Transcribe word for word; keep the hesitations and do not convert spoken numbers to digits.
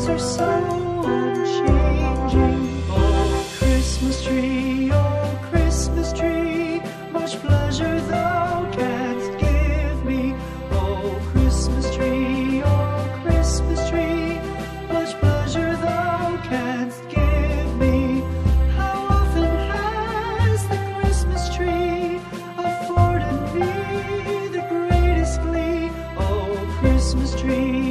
ways are so unchanging. Oh, Christmas tree, oh, Christmas tree, much pleasure thou canst give me. Oh, Christmas tree, oh, Christmas tree, much pleasure thou canst give me. How often has the Christmas tree afforded me the greatest glee? Oh, Christmas tree,